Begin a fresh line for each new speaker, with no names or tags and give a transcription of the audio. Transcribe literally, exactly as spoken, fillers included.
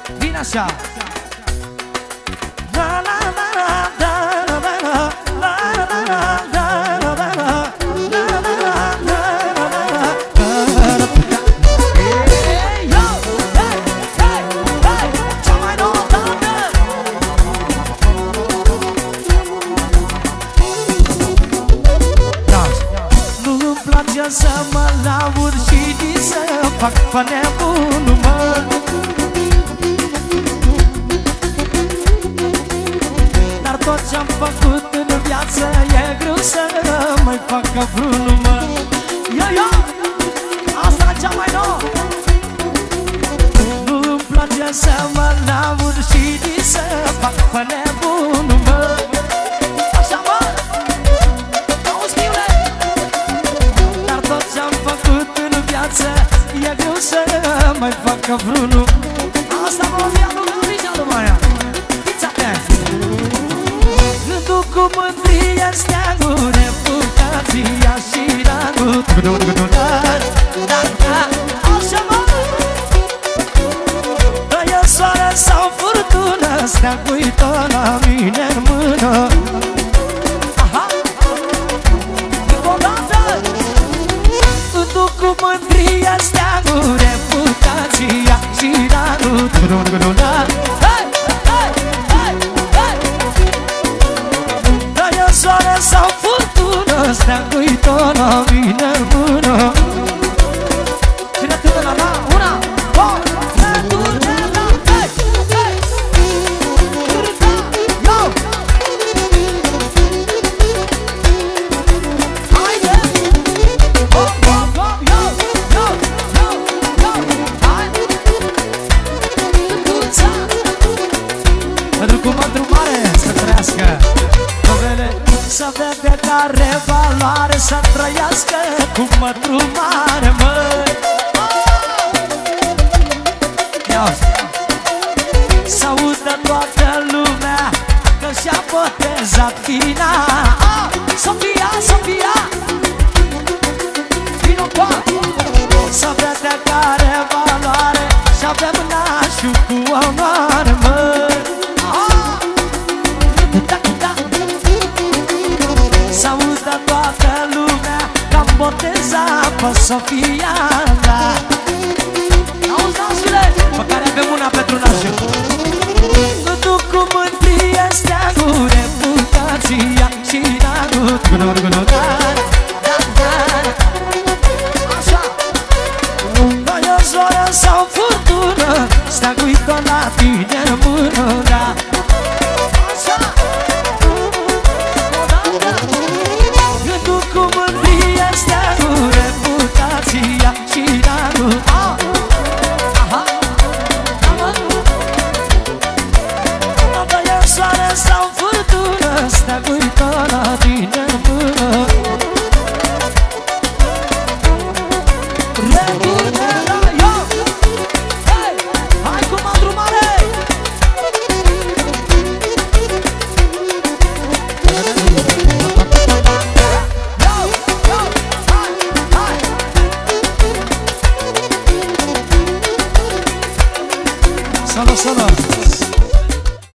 Vine așa. La la la la la la la la la la la la la. Să mă laud și să fac pe nebunul, mă. Dar tot ce-am făcut în viață e greu să mai fac ca vreunul, mă. Yo, yo! Asta cea mai nouă. Nu-mi place să mă laud și să fac pe nebunul, mă. Așa, mă! E greu să mai fac ca vreunul. Asta mă via lui Luisa lui Maia. Fiți atenți. Gândul cu mândrie steagul, reputația și rangul. Așa mă. Că e soare sau furtună, steagul-i tot la mine în mână. Cu mândria steagul, reputația și ranul. Hai, hai, hai, hai. Că e soare sau furtună, steagul-i tot la mine în mână. Cine tână la la, una, două, trei, turne la, hei, hei. Turne, yo. Haide. Hop, hop, hop, yo. Pentru cu mândru mare să trăiască Covele să vede care valoare să trăiască cu mândru mare, măi. S-audă toată lumea că și-a botezat fina. Sofia, Sofia, vino cu să vede care valoare și avem nașul cu onoare, măi. S-audă toată lumea că-am botezat pe Sofia.